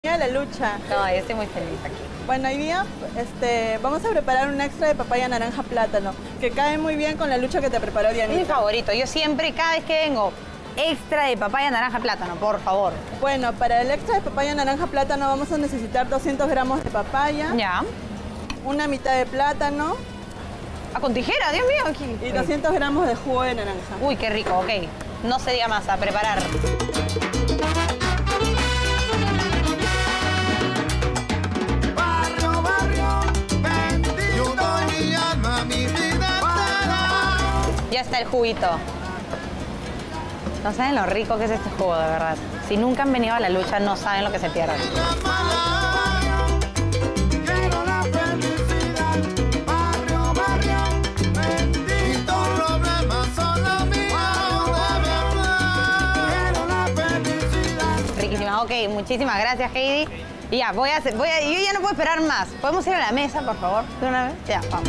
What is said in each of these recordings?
La lucha. No, yo estoy muy feliz aquí. Bueno, hoy día vamos a preparar un extra de papaya, naranja, plátano, que cae muy bien con la lucha que te preparó Dianita. Es mi favorito. Yo siempre, cada vez que vengo, extra de papaya, naranja, plátano, por favor. Bueno, para el extra de papaya, naranja, plátano vamos a necesitar 200 gramos de papaya. Ya. Una mitad de plátano. Ah, con tijera, Dios mío. Aquí. Y 200 gramos de jugo de naranja. Uy, qué rico, ok. No se diga más, a preparar. Ya está el juguito. No saben lo rico que es este jugo, de verdad. Si nunca han venido a la lucha, no saben lo que se pierden. Riquísima. Ok, muchísimas gracias, Heidi. Y ya, yo ya no puedo esperar más. ¿Podemos ir a la mesa, por favor? ¿De una vez? Ya, vamos.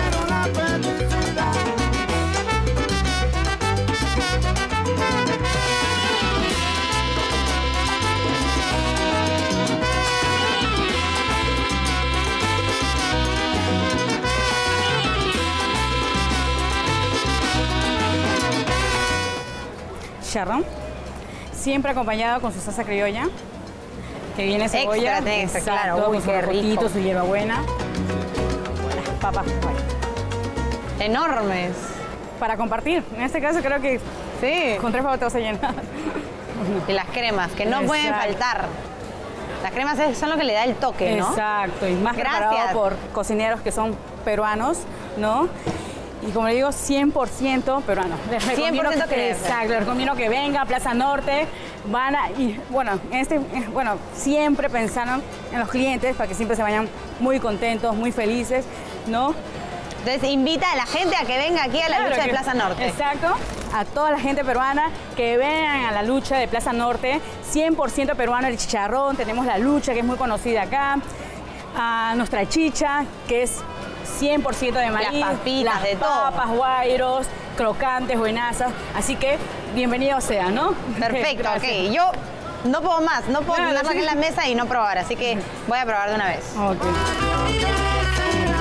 Charrón, siempre acompañado con su salsa criolla, que viene cebolla, extra, claro, uy, con qué su rico. rojito, su hierbabuena, las papas Enormes. para compartir. En este caso creo que Sí. con 3 papas te vas a llenar. Y las cremas, que no pueden Exacto. faltar. Las cremas son lo que le da el toque, ¿no? Exacto, y más Gracias. preparado por cocineros que son peruanos, ¿no? Y como le digo, 100% peruano. Les recomiendo 100% que, creencia. exacto, les recomiendo que venga a Plaza Norte. Y bueno, siempre pensaron en los clientes para que siempre se vayan muy contentos, muy felices, ¿no? Entonces invita a la gente a que venga aquí a la Claro lucha de que- Plaza Norte. Exacto. A toda la gente peruana que vengan a la lucha de Plaza Norte. 100% peruano el chicharrón. Tenemos la lucha, que es muy conocida acá. A nuestra chicha, que es 100% de maíz. Las papitas, las de todo. papas, guairos, crocantes, buenazas. Así que bienvenido sea, ¿no? Perfecto, Gracias. ok. Yo no puedo más, no puedo Claro, tenerlo aquí sí. en la mesa y no probar, así que voy a probar de una vez. Ok.